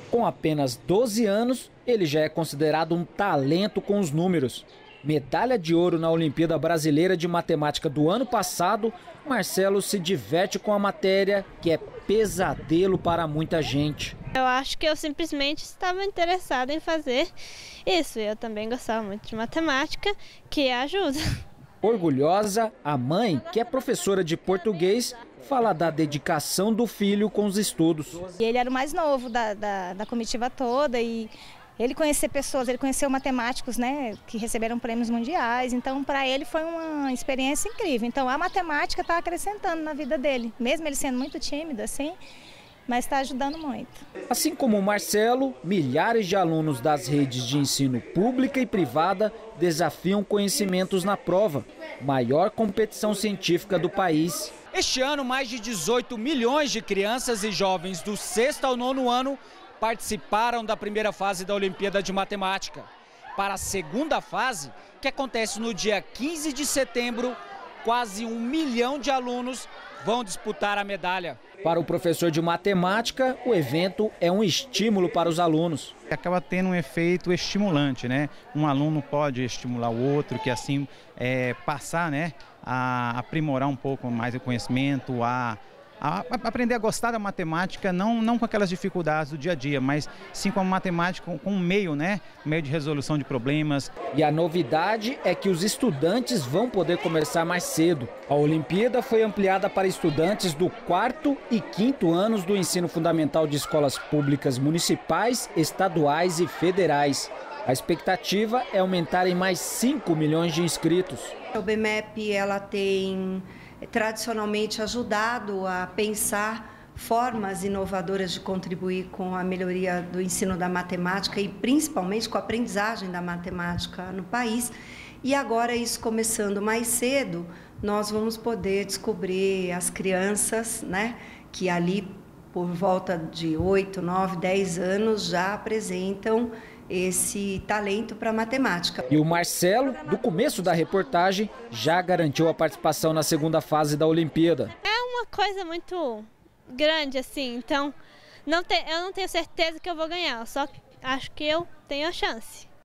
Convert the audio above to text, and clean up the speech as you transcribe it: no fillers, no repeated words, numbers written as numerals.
Com apenas 12 anos, ele já é considerado um talento com os números. Medalha de ouro na Olimpíada Brasileira de Matemática do ano passado, Marcelo se diverte com a matéria que é pesadelo para muita gente. Eu acho que eu simplesmente estava interessada em fazer isso. Eu também gostava muito de matemática, que ajuda. Orgulhosa, a mãe, que é professora de português, fala da dedicação do filho com os estudos. Ele era o mais novo da comitiva toda e ele conhecer pessoas, ele conheceu matemáticos, né, que receberam prêmios mundiais, então para ele foi uma experiência incrível. Então a matemática está acrescentando na vida dele, mesmo ele sendo muito tímido assim, mas está ajudando muito. Assim como o Marcelo, milhares de alunos das redes de ensino pública e privada desafiam conhecimentos na prova, maior competição científica do país. Este ano, mais de 18 milhões de crianças e jovens do 6º ao 9º ano participaram da primeira fase da Olimpíada de Matemática. Para a segunda fase, que acontece no dia 15 de setembro, quase 1 milhão de alunos vão disputar a medalha. Para o professor de matemática, o evento é um estímulo para os alunos. Acaba tendo um efeito estimulante, né? Um aluno pode estimular o outro, que assim passar, né, a aprimorar um pouco mais o conhecimento, a aprender a gostar da matemática, não com aquelas dificuldades do dia a dia, mas sim com a matemática, com um meio, né? Meio de resolução de problemas. E a novidade é que os estudantes vão poder começar mais cedo. A Olimpíada foi ampliada para estudantes do 4º e 5º anos do ensino fundamental de escolas públicas municipais, estaduais e federais. A expectativa é aumentar em mais 5 milhões de inscritos. O BMEP ela tem tradicionalmente ajudado a pensar formas inovadoras de contribuir com a melhoria do ensino da matemática e principalmente com a aprendizagem da matemática no país. E agora, isso começando mais cedo, nós vamos poder descobrir as crianças, né, que ali por volta de 8, 9, 10 anos já apresentam esse talento para matemática. E o Marcelo, do começo da reportagem, já garantiu a participação na segunda fase da Olimpíada. É uma coisa muito grande assim, então eu não tenho certeza que eu vou ganhar, só acho que eu tenho a chance.